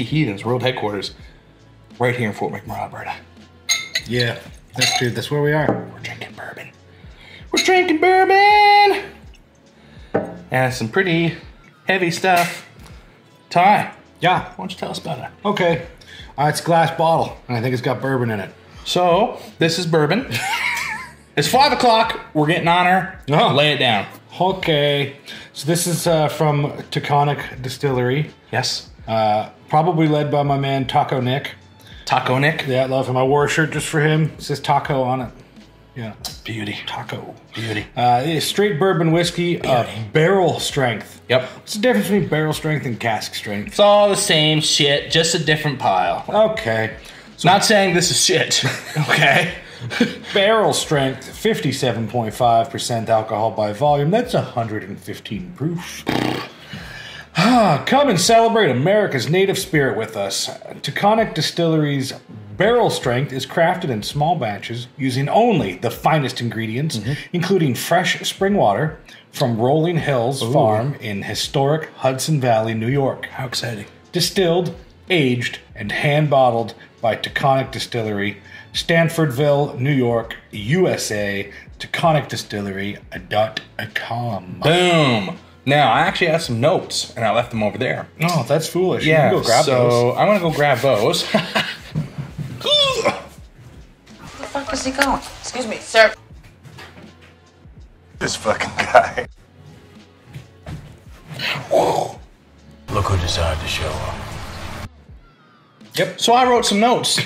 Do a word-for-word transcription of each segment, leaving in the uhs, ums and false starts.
Heathens world headquarters right here in Fort McMurray, Alberta. Yeah, that's true. That's where we are. We're drinking bourbon. We're drinking bourbon! And some pretty heavy stuff. Ty, Yeah. why don't you tell us about it? Okay. Uh, it's a glass bottle, and I think it's got bourbon in it. So, this is bourbon. It's five o'clock. We're getting on her. Oh. Lay it down. Okay. So this is uh, from Taconic Distillery. Yes. Uh, probably led by my man Taconic. Taconic. Yeah, I love him. I wore a shirt just for him. It says taco on it. Yeah. Beauty. Taco. Beauty. Uh, it's straight bourbon whiskey, uh, barrel strength. Yep. What's the difference between barrel strength and cask strength? It's all the same shit, just a different pile. Okay. So not saying this is shit. Okay. Barrel strength, fifty-seven point five percent alcohol by volume. That's one hundred fifteen proof. Ah, come and celebrate America's native spirit with us. Taconic Distillery's barrel strength is crafted in small batches using only the finest ingredients, mm-hmm. including fresh spring water from Rolling Hills Ooh. Farm in historic Hudson Valley, New York. How exciting. Distilled, aged, and hand-bottled by Taconic Distillery, Stanfordville, New York, U S A, Taconic Distillery dot com. Boom. Now, I actually have some notes, and I left them over there. Oh, that's foolish. Yeah, you can go grab so those. I'm going to go grab those. Where the fuck is he going? Excuse me, sir. This fucking guy. Look who decided to show up. Yep. So I wrote some notes.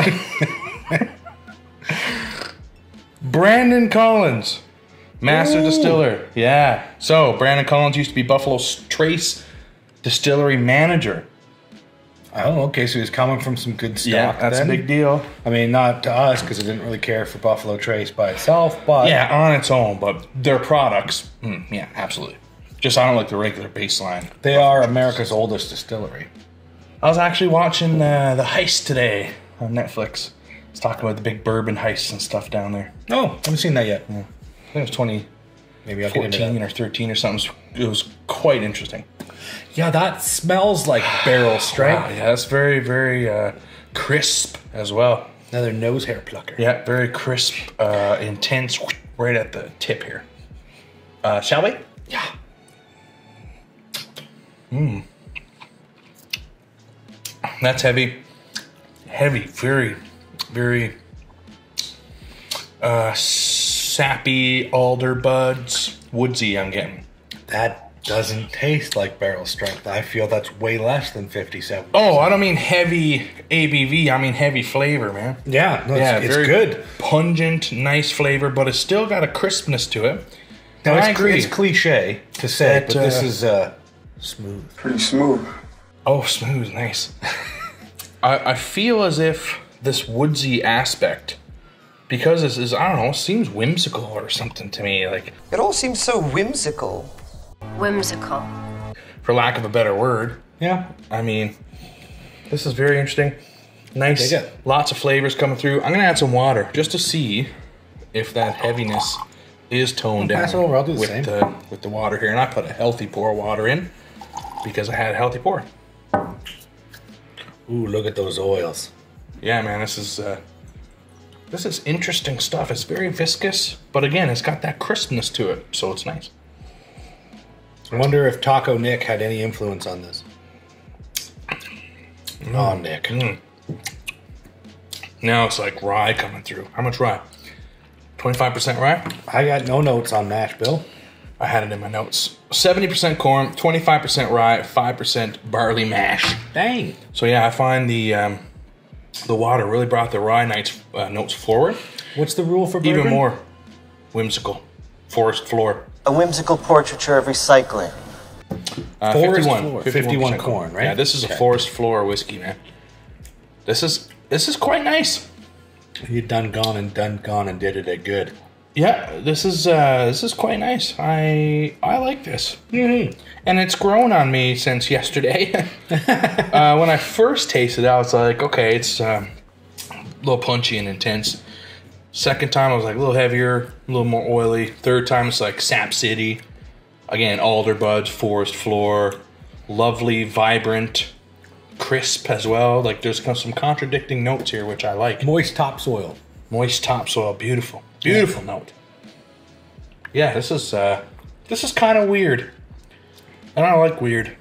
Brandon Collins, master Ooh. Distiller. Yeah. So Brandon Collins used to be Buffalo Trace Distillery manager. Oh, okay. So he's coming from some good stock. Yeah, that's then. a big deal. I mean, not to us because it didn't really care for Buffalo Trace by itself, but yeah, on its own. But their products, mm, yeah, absolutely. Just I don't like the regular baseline. They are America's oldest distillery. I was actually watching uh, The Heist today on Netflix. It's talking about the big bourbon heists and stuff down there. Oh, haven't seen that yet. Yeah. I think it was twenty, maybe I'll fourteen or thirteen or something. It was quite interesting. Yeah, that smells like barrel strength. Wow, yeah, that's very, very uh, crisp as well. Another nose hair plucker. Yeah, very crisp, uh, intense, right at the tip here. Uh, shall we? Yeah. Mmm. That's heavy. Heavy, very, very uh, sappy alder buds. Woodsy, I'm getting. That doesn't taste like barrel strength. I feel that's way less than fifty-seven percent. Oh, I don't mean heavy A B V. I mean heavy flavor, man. Yeah, no, yeah, it's, it's very good. Pungent, nice flavor, but it's still got a crispness to it. Now, I it's, agree. It's cliche to say, But, but this uh, is uh, smooth. Pretty smooth. Oh, smooth, nice. I, I feel as if this woodsy aspect, because this is, I don't know, seems whimsical or something to me. Like it all seems so whimsical. Whimsical. For lack of a better word. Yeah. I mean, this is very interesting. Nice. Lots of flavors coming through. I'm going to add some water just to see if that heaviness is toned I'll down. pass it over. I'll do the with same. The, with the water here. And I put a healthy pour of water in because I had a healthy pour. Ooh, look at those oils. Yeah, man, this is uh, this is interesting stuff. It's very viscous, but again, it's got that crispness to it, so it's nice. I wonder if Taco Nick had any influence on this. Mm. Oh, Nick. Mm. Now it's like rye coming through. How much rye? twenty-five percent rye? I got no notes on mash, Bill. I had it in my notes. seventy percent corn, twenty-five percent rye, five percent barley mash. Dang. So yeah, I find the um, the water really brought the rye nights, uh, notes forward. What's the rule for bourbon? Even more whimsical. Forest floor. A whimsical portraiture of recycling. Uh, forest fifty-one. floor. fifty-one corn, corn, right? Yeah, this is okay. a forest floor whiskey, man. This is this is quite nice. You done gone and done gone and did it at good. Yeah, this is uh, this is quite nice. I I like this, Mm-hmm. and it's grown on me since yesterday. uh, when I first tasted it, I was like, okay, it's um, a little punchy and intense. Second time, I was like a little heavier, a little more oily. Third time, it's like Sap City. Again, alder buds, forest floor, lovely, vibrant, crisp as well. Like there's some contradicting notes here, which I like. Moist topsoil. Moist topsoil, beautiful, beautiful yeah. note. Yeah, this is uh, this is kind of weird. I don't like weird.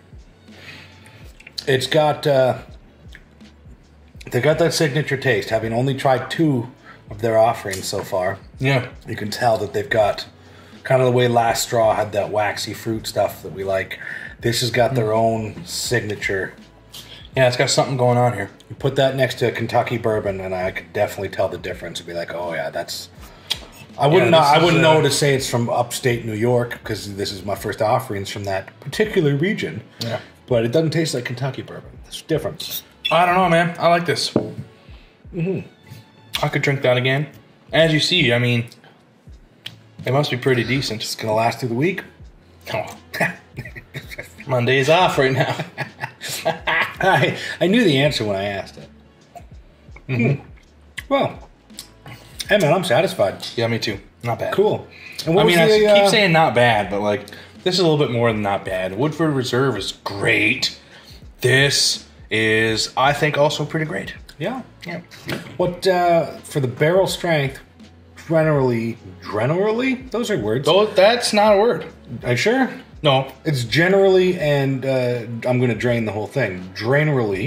It's got uh, they got that signature taste. Having only tried two of their offerings so far, yeah, you can tell that they've got kind of the way Last Straw had that waxy fruit stuff that we like. This has got their own signature. Yeah, it's got something going on here. You put that next to a Kentucky bourbon, and I could definitely tell the difference. And be like, oh yeah, that's. I wouldn't. Yeah, know, I wouldn't uh, know to say it's from upstate New York because this is my first offerings from that particular region. Yeah, but it doesn't taste like Kentucky bourbon. It's different. I don't know, man. I like this. Mm-hmm. I could drink that again. As you see, I mean, it must be pretty decent. It's gonna last through the week. Oh. Monday's off right now. I I knew the answer when I asked it. Mm-hmm. Hmm. Well, hey man, I'm satisfied. Yeah, me too. Not bad. Cool. And what I mean, was I the, keep uh, saying not bad, but like this is a little bit more than not bad. Woodford Reserve is great. This is, I think, also pretty great. Yeah. Yeah. What uh, for the barrel strength? Generally, generally, those are words. Oh, that's not a word. Are you sure? No. It's generally, and uh, I'm going to drain the whole thing. Generally.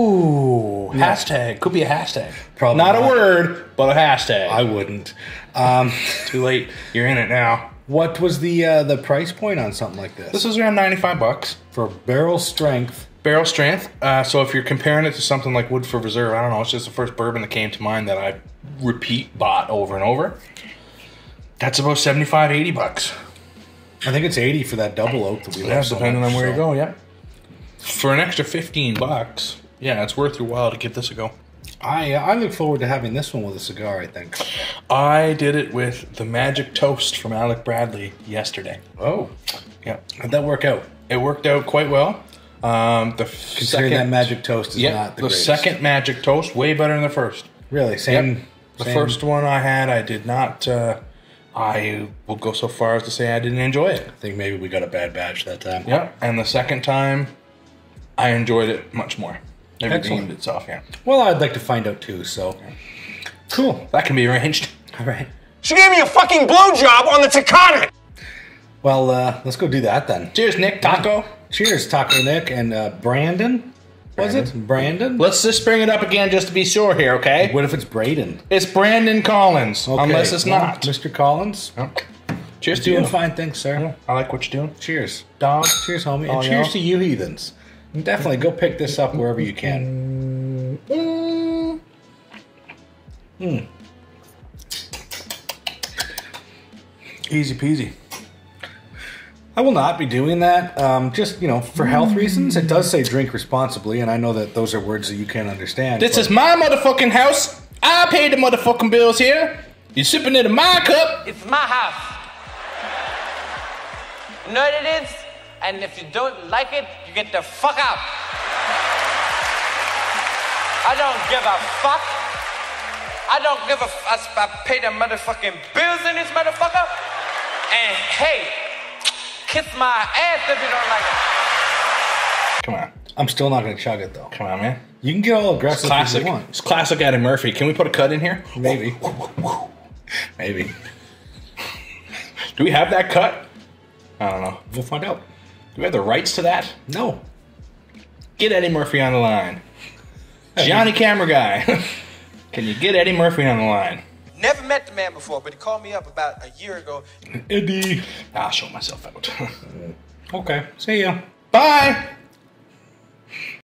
Oh, Yeah. hashtag. Could be a hashtag. Probably not, not. a word, but a hashtag. I wouldn't. Um, Too late. You're in it now. what was the uh, the price point on something like this? This is around ninety-five bucks. For barrel strength. Barrel strength. Uh, so if you're comparing it to something like Woodford Reserve, I don't know. It's just the first bourbon that came to mind that I repeat bought over and over. That's about seventy-five, eighty bucks. I think it's eighty for that double oak that we Yeah, love so depending much, on where so. you go, yeah. For an extra fifteen bucks, yeah, it's worth your while to give this a go. I uh, I look forward to having this one with a cigar, I think. I did it with the Magic Toast from Alec Bradley yesterday. Oh. Yeah. How'd that work out? It worked out quite well. Um, the Considering second, that Magic Toast is yeah, not the, the greatest. second Magic Toast, way better than the first. Really? Same? Yep. The same- first one I had, I did not, uh, I will go so far as to say I didn't enjoy it. I think maybe we got a bad batch that time. Yeah, and the second time, I enjoyed it much more. It Excellent. redeemed itself, yeah. Well, I'd like to find out too, so. Cool. That can be arranged. All right. She gave me a fucking blowjob on the Taconic! Well, uh, let's go do that then. Cheers, Nick. Taco. Cheers, Taco Nick and uh, Brandon. Was it? Brandon? Let's just bring it up again just to be sure here, okay? What if it's Braden? It's Brandon Collins, Okay, unless it's well, not. Mister Collins? Oh. Cheers to Doing you. fine, thanks, sir. I like what you're doing. Cheers. Dog. Cheers, homie. Oh, And cheers yeah. to you heathens. Definitely go pick this up wherever you can. Mm. Mm. Easy peasy. I will not be doing that. Um, just, you know, for health reasons. It does say drink responsibly, and I know that those are words that you can't understand. This but- is my motherfucking house. I paid the motherfucking bills here. You're sipping into my cup. It's my house. You know what it is? And if you don't like it, you get the fuck out. I don't give a fuck. I don't give a f- I, I pay the motherfucking bills in this motherfucker. And hey, kiss my ass if you don't like it. Come on. I'm still not going to chug it, though. Come on, man. You can get all aggressive as Classic. you want. It's classic Eddie Murphy. Can we put a cut in here? Maybe. Maybe. Do we have that cut? I don't know. We'll find out. Do we have the rights to that? No. Get Eddie Murphy on the line. Johnny Camera Guy. Can you get Eddie Murphy on the line? Never met the man before, but he called me up about a year ago. Eddie. I'll show myself out. Okay. See ya. Bye.